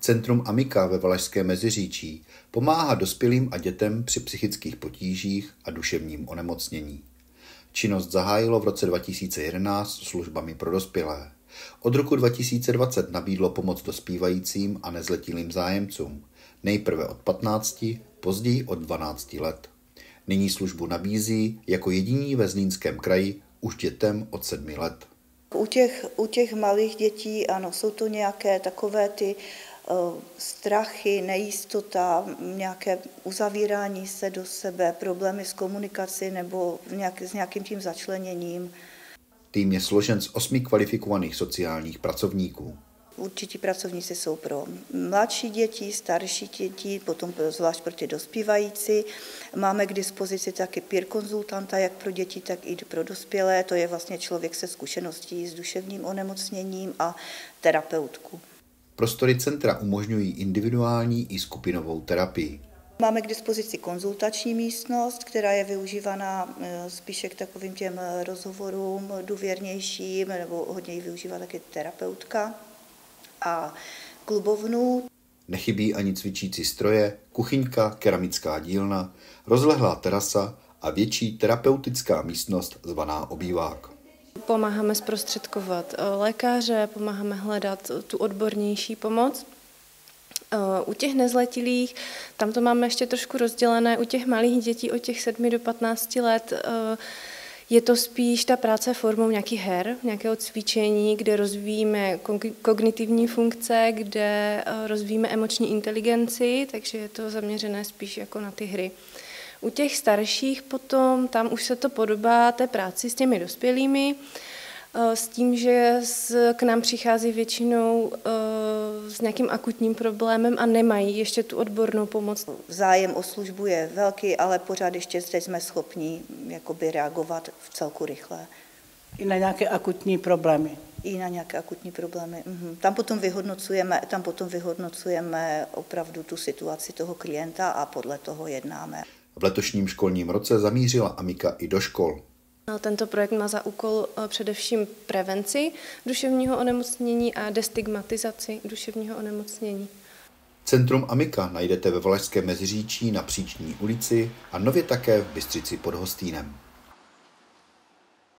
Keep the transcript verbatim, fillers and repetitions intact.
Centrum Amika ve Valašském Meziříčí pomáhá dospělým a dětem při psychických potížích a duševním onemocnění. Činnost zahájilo v roce dva tisíce jedenáct službami pro dospělé. Od roku dva tisíce dvacet nabídlo pomoc dospívajícím a nezletilým zájemcům, nejprve od patnácti, později od dvanácti let. Nyní službu nabízí jako jediní ve Zlínském kraji už dětem od sedmi let. U těch, u těch malých dětí, ano, jsou to nějaké takové ty uh, strachy, nejistota, nějaké uzavírání se do sebe, problémy s komunikací nebo nějak, s nějakým tím začleněním. Tým je složen z osmi kvalifikovaných sociálních pracovníků. Určití pracovníci jsou pro mladší děti, starší děti, potom zvlášť pro ty dospívající. Máme k dispozici taky peer konzultanta, jak pro děti, tak i pro dospělé. To je vlastně člověk se zkušeností s duševním onemocněním a terapeutku. Prostory centra umožňují individuální i skupinovou terapii. Máme k dispozici konzultační místnost, která je využívaná spíše k takovým těm rozhovorům důvěrnějším, nebo hodně ji využívá taky terapeutka. A klubovnu. Nechybí ani cvičící stroje, kuchyňka, keramická dílna, rozlehlá terasa a větší terapeutická místnost zvaná obývák. Pomáháme zprostředkovat lékaře, pomáháme hledat tu odbornější pomoc. U těch nezletilých, tam to máme ještě trošku rozdělené, u těch malých dětí od těch sedmi do patnácti let je to spíš ta práce formou nějakých her, nějakého cvičení, kde rozvíjíme kognitivní funkce, kde rozvíjíme emoční inteligenci, takže je to zaměřené spíš jako na ty hry. U těch starších potom, tam už se to podobá té práci s těmi dospělými, s tím, že k nám přichází většinou s nějakým akutním problémem a nemají ještě tu odbornou pomoc. Zájem o službu je velký, ale pořád ještě teď jsme schopni jakoby reagovat v celku rychle. I na nějaké akutní problémy. I na nějaké akutní problémy. Mhm. Tam potom vyhodnocujeme, tam potom vyhodnocujeme opravdu tu situaci toho klienta a podle toho jednáme. V letošním školním roce zamířila Amika i do škol. Tento projekt má za úkol především prevenci duševního onemocnění a destigmatizaci duševního onemocnění. Centrum Amika najdete ve Valašském Meziříčí na Příční ulici a nově také v Bystřici pod Hostýnem.